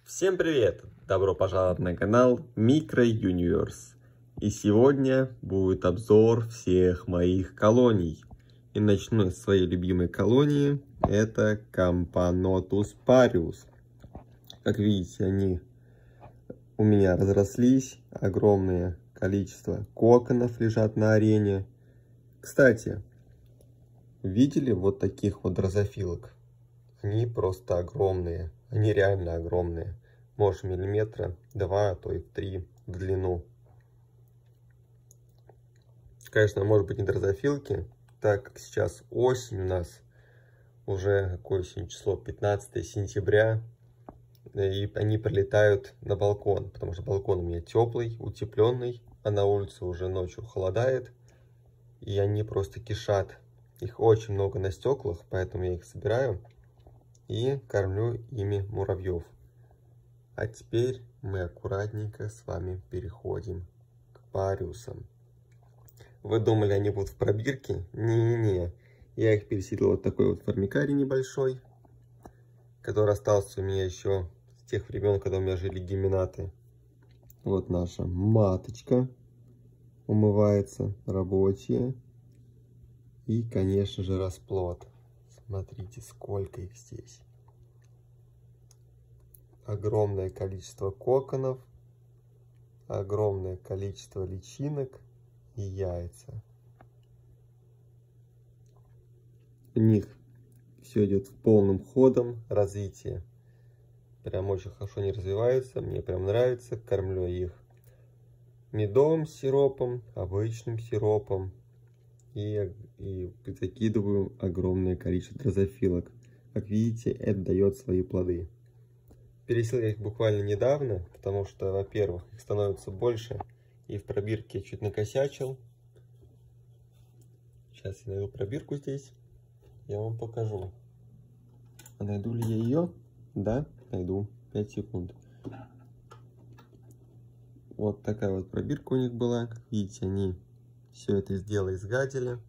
Всем привет! Добро пожаловать на канал Micro Universe. И сегодня будет обзор всех моих колоний. И начну с своей любимой колонии. Это Camponotus parius. Как видите, они у меня разрослись. Огромное количество коконов лежат на арене. Кстати, видели вот таких вот дрозофилок? Они просто огромные. Они реально огромные. Может, миллиметра 2, а то и 3 в длину. Конечно, может быть не дрозофилки, так как сейчас осень у нас. Уже какое сегодня число? 15 сентября. И они прилетают на балкон. Потому что балкон у меня теплый, утепленный. А на улице уже ночью холодает. И они просто кишат. Их очень много на стеклах, поэтому я их собираю. И кормлю ими муравьев. А теперь мы аккуратненько с вами переходим к париусам. Вы думали, они будут в пробирке? Не-не-не. Я их переселил вот такой вот формикарий небольшой, который остался у меня еще с тех времен, когда у меня жили гименаты. Вот наша маточка умывается, рабочая. И, конечно же, расплод. Смотрите, сколько их здесь. Огромное количество коконов, огромное количество личинок и яйца. У них все идет полным ходом развития. Прям очень хорошо они развиваются, мне прям нравится. Кормлю их медовым сиропом, обычным сиропом. И закидываю огромное количество дрозофилок. Как видите, это дает свои плоды. Переселил я их буквально недавно, потому что, во-первых, их становится больше. И в пробирке чуть накосячил. Сейчас я найду пробирку здесь. Я вам покажу. А найду ли я ее? Да, найду. 5 секунд. Вот такая вот пробирка у них была. Как видите, они все это сделали, сгадили.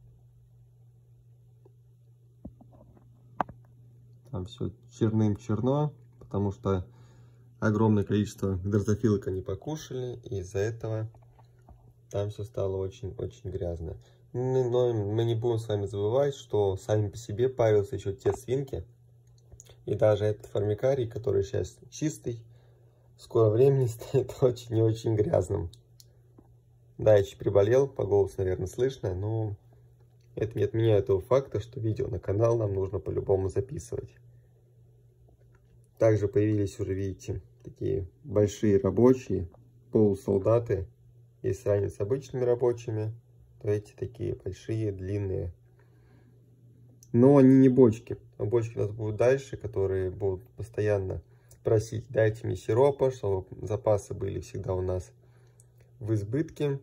Там все черным-черно, потому что огромное количество дрозофилок они покушали, и из-за этого там все стало очень-очень грязно. Но мы не будем с вами забывать, что сами по себе париусы еще те свинки. И даже этот формикарий, который сейчас чистый, в скором времени станет очень и очень грязным. Да, я чуть приболел, по голосу, наверное, слышно, но это не отменяет того факта, что видео на канал нам нужно по-любому записывать. Также появились уже, видите, такие большие рабочие, полусолдаты. Если сравнивать с обычными рабочими, то эти такие большие, длинные. Но они не бочки. А бочки у нас будут дальше, которые будут постоянно просить: дайте мне сиропа, чтобы запасы были всегда у нас в избытке.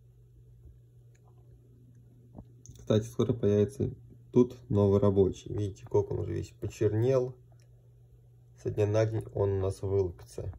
Кстати, скоро появится тут новый рабочий. Видите, как он уже весь почернел. Со дня на день он у нас вылупится.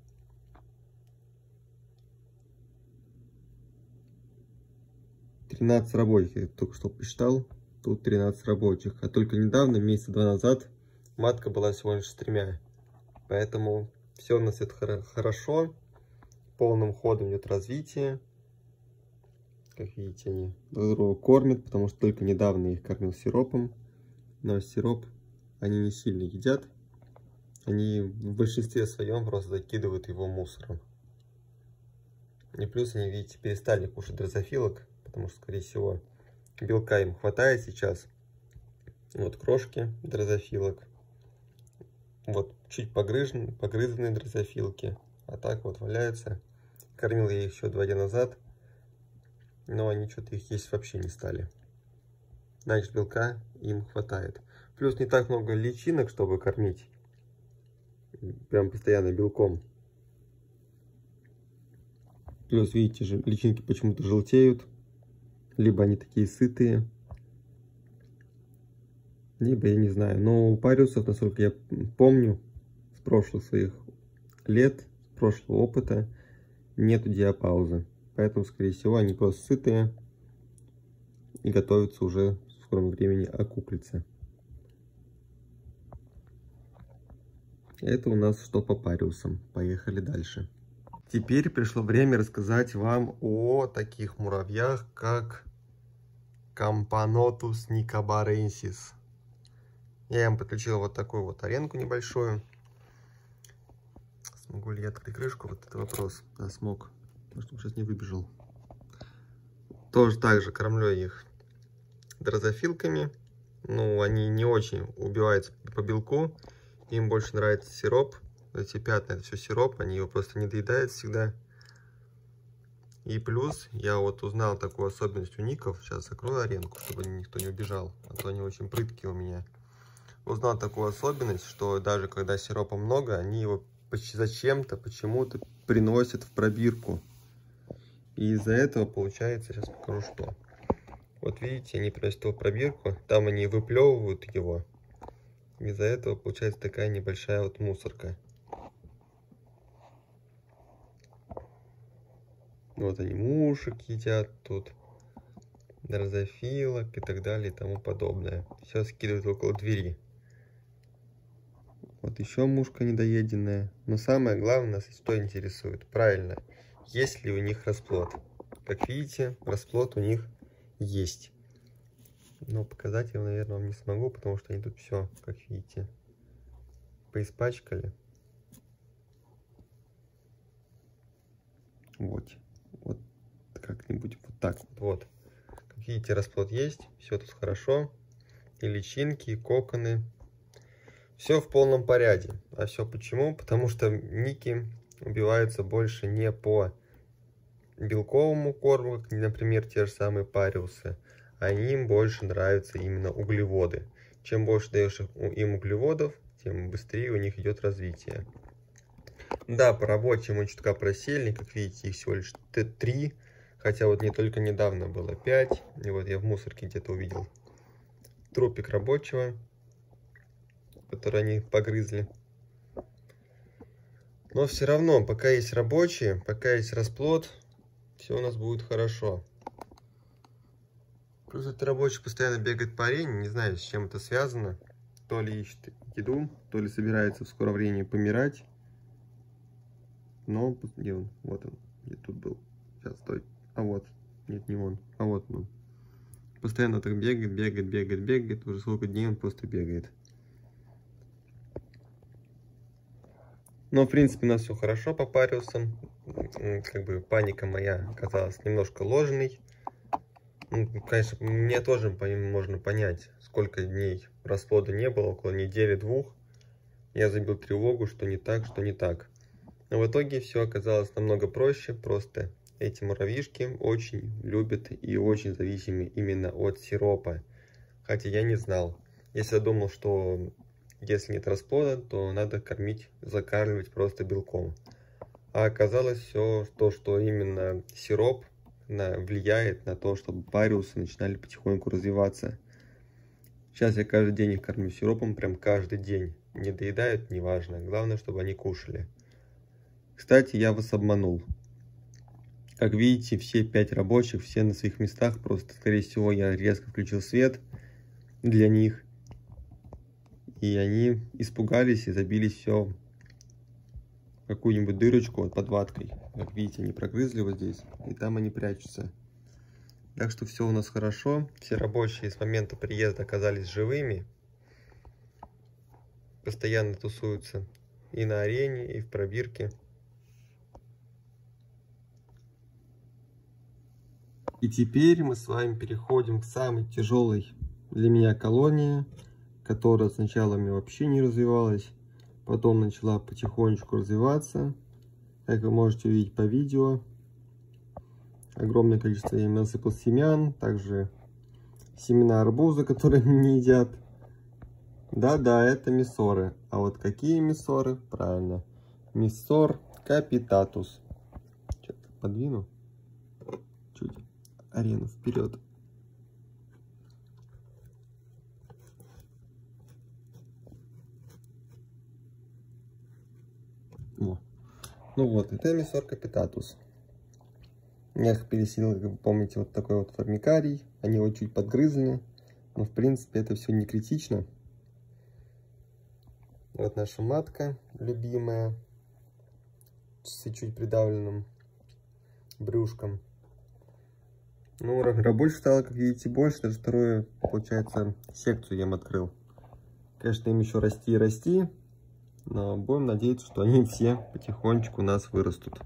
Рабочих, я только что посчитал. Тут 13 рабочих. А только недавно, месяца 2 назад, матка была всего лишь с 3. Поэтому все у нас это хорошо. Полным ходом идет развитие. Как видите, они друг друга кормят, потому что только недавно я их кормил сиропом. Но сироп они не сильно едят. Они в большинстве своем просто закидывают его мусором. И плюс они, видите, перестали кушать дрозофилок, потому что, скорее всего, белка им хватает сейчас. Вот крошки дрозофилок. Вот чуть погрызанные дрозофилки. А так вот валяются. Кормил я их еще 2 дня назад. Но они что-то их есть вообще не стали. Значит, белка им хватает. Плюс не так много личинок, чтобы кормить. Прям постоянно белком. Плюс, видите же, личинки почему-то желтеют. Либо они такие сытые. Либо я не знаю. Но у париусов, насколько я помню, с прошлых своих лет, с прошлого опыта, нету диапаузы. Поэтому, скорее всего, они просто сытые и готовятся уже в скором времени окуклиться. Это у нас что по париусам. Поехали дальше. Теперь пришло время рассказать вам о таких муравьях, как Camponotus nicobarensis. Я им подключил вот такую вот аренку небольшую. Смогу ли я открыть крышку? Вот это вопрос. Да, смог. Чтобы сейчас не выбежал. Тоже так же кормлю их дрозофилками. Ну, они не очень убиваются по белку. Им больше нравится сироп. Эти пятна, это все сироп. Они его просто не доедают всегда. И плюс, я вот узнал такую особенность у ников. Сейчас закрою аренку, чтобы никто не убежал. А то они очень прыткие у меня. Узнал такую особенность, что даже когда сиропа много, они его зачем-то, почему-то приносят в пробирку. И из-за этого получается, сейчас покажу что. Вот видите, они приносят его в пробирку, там они выплевывают его. Из-за этого получается такая небольшая вот мусорка. Вот они мушек едят тут, дрозофилок и так далее и тому подобное. Все скидывают около двери. Вот еще мушка недоеденная. Но самое главное нас что интересует. Правильно, есть ли у них расплод. Как видите, расплод у них есть. Но показать я, наверное, вам не смогу, потому что они тут все, как видите, поиспачкали. Вот как-нибудь вот так вот. Как видите, расплод есть, все тут хорошо. И личинки, и коконы. Все в полном порядке. А все почему? Потому что ники убиваются больше не по белковому корму, как, например, те же самые париусы. А им больше нравятся именно углеводы. Чем больше даешь им углеводов, тем быстрее у них идет развитие. Да, по работе мы чутка просели, как видите, их всего лишь 3. Хотя вот не только недавно было 5. И вот я в мусорке где-то увидел трупик рабочего, который они погрызли. Но все равно, пока есть рабочие, пока есть расплод, все у нас будет хорошо. Просто этот рабочий постоянно бегает по арене, не знаю, с чем это связано. То ли ищет еду, то ли собирается в скором времени помирать. Но где он? Вот он, где тут был. Сейчас, стой. А вот, нет, не он, а вот он. Постоянно так бегает. Уже сколько дней он просто бегает. Но, в принципе, у нас все хорошо по париусам. Как бы паника моя оказалась немножко ложной. Ну, конечно, мне тоже можно понять, сколько дней расплода не было, около недели-двух. Я забил тревогу, что не так, что не так. Но в итоге все оказалось намного проще. Просто эти муравьишки очень любят и очень зависимы именно от сиропа. Хотя я не знал. Я думал, что если нет расплода, то надо кормить, закармливать просто белком. А оказалось все то, что именно сироп влияет на то, чтобы париусы начинали потихоньку развиваться. Сейчас я каждый день их кормлю сиропом, прям каждый день. Не доедают, неважно. Главное, чтобы они кушали. Кстати, я вас обманул. Как видите, все 5 рабочих, все на своих местах. Просто, скорее всего, я резко включил свет для них. И они испугались и забились все в какую-нибудь дырочку под ваткой. Как видите, они прогрызли вот здесь. И там они прячутся. Так что все у нас хорошо. Все рабочие с момента приезда оказались живыми. Постоянно тусуются и на арене, и в пробирке. И теперь мы с вами переходим к самой тяжелой для меня колонии, которая сначала у меня вообще не развивалась, потом начала потихонечку развиваться. Как вы можете увидеть по видео, огромное количество я им насыпал семян, также семена арбуза, которые они не едят. Да-да, это миссоры. А вот какие миссоры? Правильно, миссор капитатус. Что-то подвину чуть арену вперед. Во. Ну вот, это миссор капитатус. Я их переселил, как вы помните, вот такой вот формикарий. Они его чуть подгрызли, но в принципе это все не критично. Вот наша матка любимая, с чуть придавленным брюшком. Ну, рабочих стало, как видите, больше. Даже вторую, получается, секцию я им открыл. Конечно, им еще расти и расти, но будем надеяться, что они все потихонечку у нас вырастут.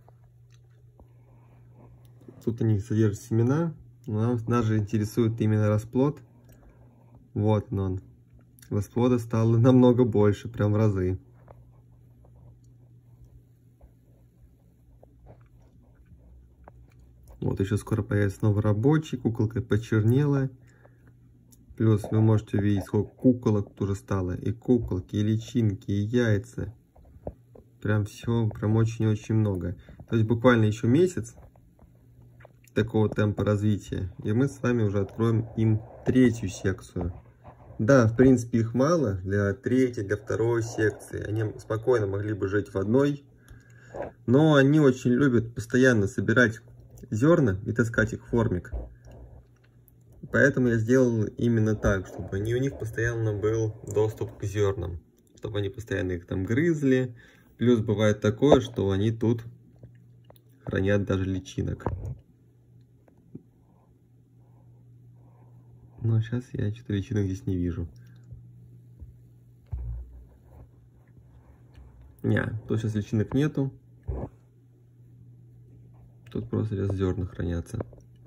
Тут они содержат семена, но нас же интересует именно расплод. Вот он. Расплода стало намного больше, прям в разы. Вот еще скоро появится новый рабочий, куколка почернела. Плюс вы можете увидеть, сколько куколок тоже стало. И куколки, и личинки, и яйца. Прям все, прям очень-очень много. То есть буквально еще месяц такого темпа развития, и мы с вами уже откроем им третью секцию. Да, в принципе их мало для третьей, для второй секции. Они спокойно могли бы жить в одной. Но они очень любят постоянно собирать зерна и таскать их в формик. Поэтому я сделал именно так, чтобы у них постоянно был доступ к зернам. Чтобы они постоянно их там грызли. Плюс бывает такое, что они тут хранят даже личинок. Но сейчас я что-то личинок здесь не вижу. Не, тут сейчас личинок нету. Тут просто сейчас зерна хранятся.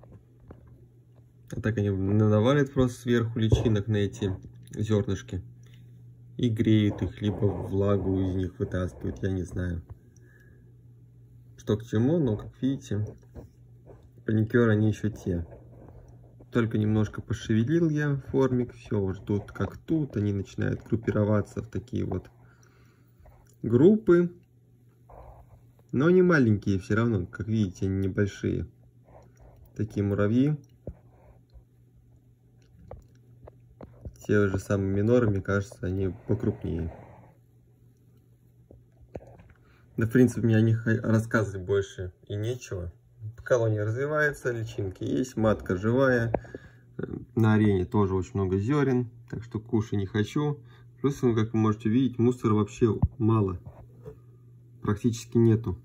А так они навалят просто сверху личинок на эти зернышки. И греют их, либо влагу из них вытаскивают, я не знаю. Что к чему, но как видите, паникеры они еще те. Только немножко пошевелил я формик, все, уже тут как тут, они начинают группироваться в такие вот группы. Но они маленькие все равно, как видите, они небольшие. Такие муравьи. Те же самые миноры, мне кажется, они покрупнее. Да, в принципе, мне о них рассказывать больше и нечего. Колония развивается, личинки есть, матка живая. На арене тоже очень много зерен, так что кушать не хочу. Плюс, как вы можете видеть, мусора вообще мало. Практически нету.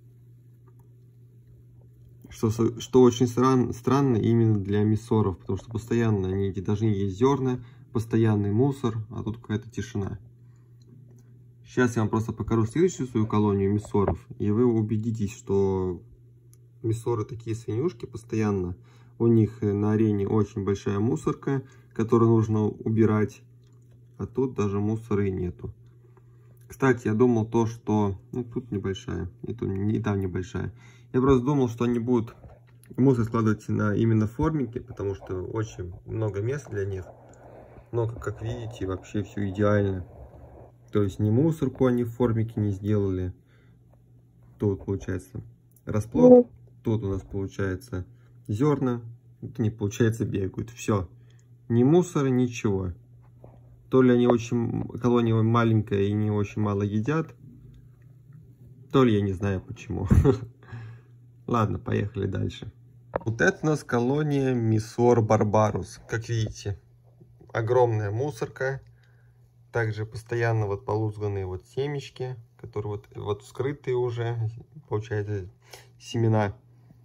Что очень странно именно для миссоров, потому что постоянно они должны есть зерна, постоянный мусор, а тут какая-то тишина. Сейчас я вам просто покажу следующую свою колонию миссоров, и вы убедитесь, что миссоры такие свинюшки постоянно. У них на арене очень большая мусорка, которую нужно убирать, а тут даже мусора и нету. Кстати, я думал то, что... Ну, тут небольшая, и там небольшая. Я просто думал, что они будут мусор складывать именно в формике, потому что очень много места для них. Но, как видите, вообще все идеально. То есть ни мусорку они в формике не сделали. Тут получается расплод. Тут у нас получается зерна. Тут не получается бегают. Все. Ни мусора, ничего. То ли они очень... Колония маленькая и не очень мало едят. То ли я не знаю почему. Ладно, поехали дальше. Вот это у нас колония Миссор Барбарус. Как видите, огромная мусорка. Также постоянно вот полузганные вот семечки, которые вот вскрытые уже, получается, семена.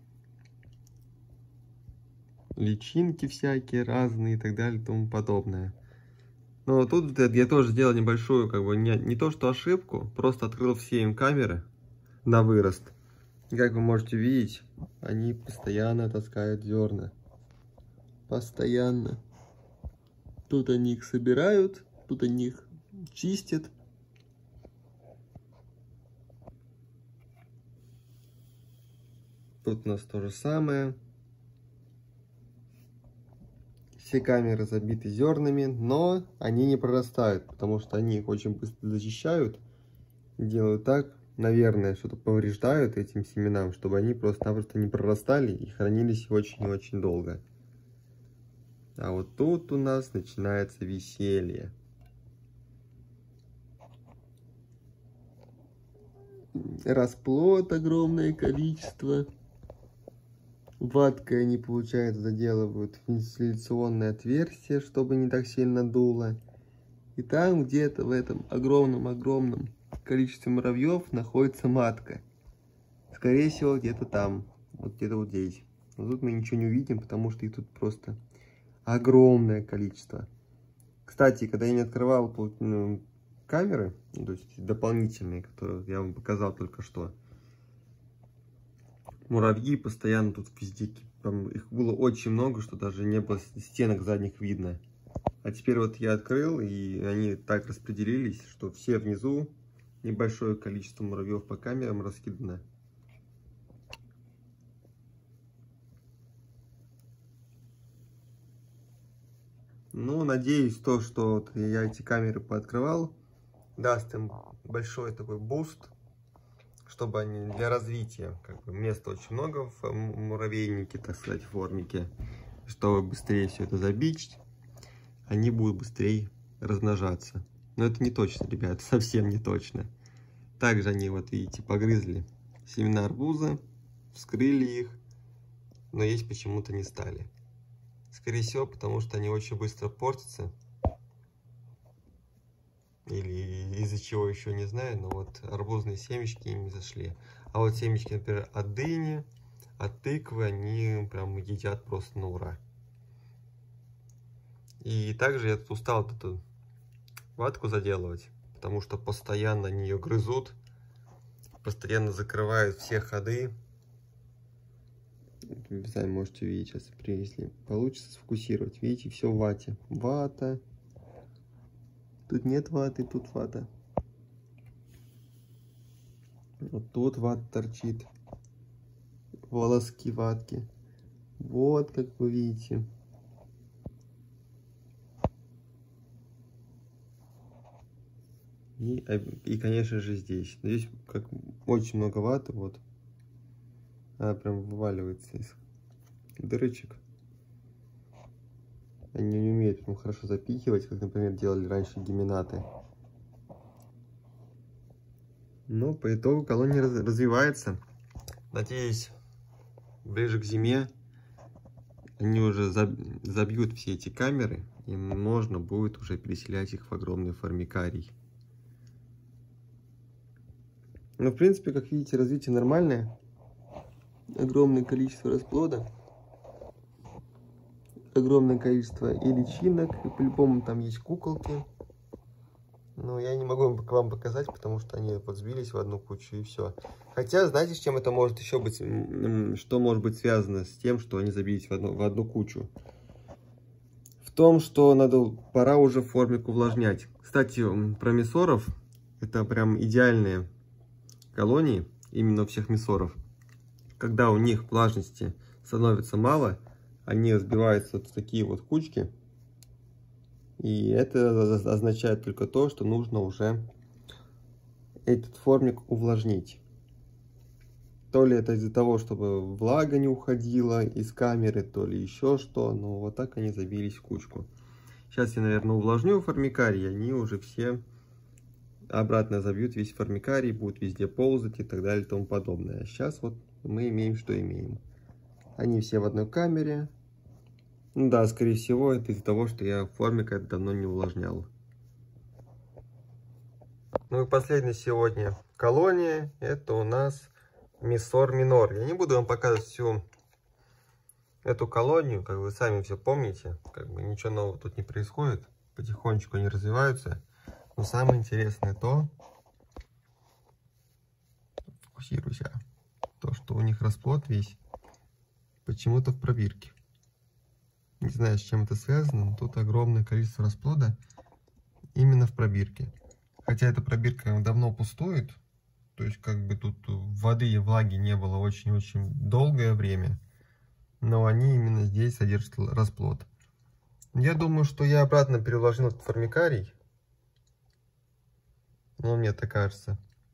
Личинки всякие разные и так далее и тому подобное. Но тут я тоже сделал небольшую, как бы, не то что ошибку, просто открыл все им камеры на вырост. И как вы можете видеть, они постоянно таскают зерна. Постоянно. Тут они их собирают, тут они их чистят. Тут у нас то же самое. Все камеры забиты зернами, но они не прорастают, потому что они их очень быстро защищают. Делают так, наверное, что-то повреждают этим семенам, чтобы они просто-напросто не прорастали и хранились очень и очень долго. А вот тут у нас начинается веселье. Расплод огромное количество. Ваткой они, получается, заделывают вентиляционное отверстие, чтобы не так сильно дуло. И там где-то в этом огромном количестве муравьев находится матка. Скорее всего, где-то там. Вот где-то вот здесь. Но тут мы ничего не увидим, потому что их тут просто огромное количество. Кстати, когда я не открывал камеры, то есть дополнительные, которые я вам показал только что, муравьи постоянно тут везде, там их было очень много, что даже не было стенок задних видно. А теперь вот я открыл, и они так распределились, что все внизу, небольшое количество муравьев по камерам раскидано. Ну, надеюсь, то, что вот я эти камеры пооткрывал, даст им большой такой буст, чтобы они для развития, как бы места очень много в муравейнике, так сказать, в формике, чтобы быстрее все это забить, они будут быстрее размножаться. Но это не точно, ребят, совсем не точно. Также они, вот видите, погрызли семена арбуза, вскрыли их, но есть почему-то не стали. Скорее всего, потому что они очень быстро портятся. Или из-за чего еще не знаю, но вот арбузные семечки им не зашли. А вот семечки, например, от дыни, от тыквы, они прям едят просто на ура. И также я тут устал вот эту ватку заделывать, потому что постоянно они ее грызут, постоянно закрывают все ходы. Вы сами можете увидеть сейчас, если получится сфокусировать. Видите, все в вате. Вата. Тут нет ваты, тут вата. Вот тут вата торчит. Волоски ватки. Вот, как вы видите. И конечно же, здесь. Здесь как очень много ваты, вот. Она прям вываливается из дырочек. Они не умеют прям хорошо запихивать, как, например, делали раньше гименаты. Но по итогу колония развивается. Надеюсь, ближе к зиме они уже забьют все эти камеры, и можно будет уже переселять их в огромный формикарий. Но, в принципе, как видите, развитие нормальное. Огромное количество расплода. Огромное количество и личинок, и по-любому там есть куколки. Но я не могу вам показать, потому что они вот сбились в одну кучу и все. Хотя, знаете, с чем это может еще быть, что может быть связано с тем, что они забились в одну кучу? В том, что пора уже формик увлажнять. Кстати, про миссоров, это прям идеальные колонии, именно у всех миссоров. Когда у них влажности становится мало, они разбиваются вот в такие вот кучки. И это означает только то, что нужно уже этот формик увлажнить. То ли это из-за того, чтобы влага не уходила из камеры, то ли еще что. Но вот так они забились в кучку. Сейчас я, наверное, увлажню формикарий, они уже все обратно забьют весь формикарий, будут везде ползать и так далее и тому подобное. А сейчас вот мы имеем, что имеем. Они все в одной камере. Ну да, скорее всего, это из-за того, что я формик давно не увлажнял. Ну и последняя сегодня колония, это у нас миссор минор. Я не буду вам показывать всю эту колонию, как вы сами все помните. Как бы ничего нового тут не происходит. Потихонечку они развиваются. Но самое интересное то, фокусируйся, то, что у них расплод весь почему-то в пробирке. Не знаю, с чем это связано, но тут огромное количество расплода именно в пробирке. Хотя эта пробирка давно пустует, то есть как бы тут воды и влаги не было очень-очень долгое время, но они именно здесь содержат расплод. Я думаю, что я обратно переложил этот формикарий. Ну, мне так кажется.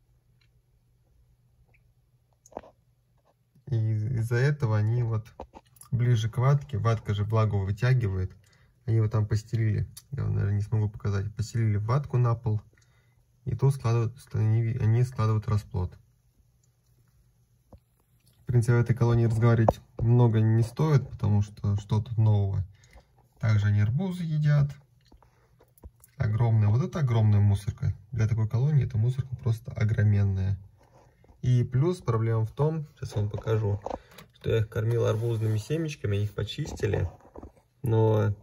И из-за этого они вот ближе к ватке. Ватка же влагу вытягивает. Они его там постелили. Я, наверное, не смогу показать. Постелили ватку на пол. И тут они складывают расплод. В принципе, в этой колонии разговаривать много не стоит, потому что что тут нового. Также они арбузы едят. огромная. Вот это огромная мусорка. Для такой колонии эта мусорка просто огроменная. И плюс проблема в том, сейчас вам покажу, что я их кормил арбузными семечками, их почистили. Но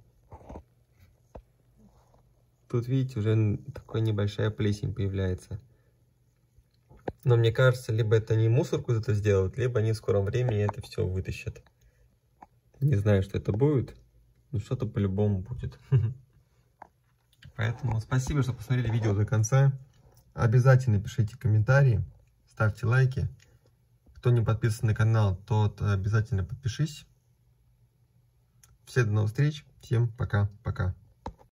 тут, видите, уже такая небольшая плесень появляется. Но мне кажется, либо это не мусорку это сделают, либо они в скором времени это все вытащат. Не знаю, что это будет, но что-то по-любому будет. Поэтому спасибо, что посмотрели видео до конца. Обязательно пишите комментарии, ставьте лайки. Кто не подписан на канал, тот обязательно подпишись. Всем до новых встреч. Всем пока-пока.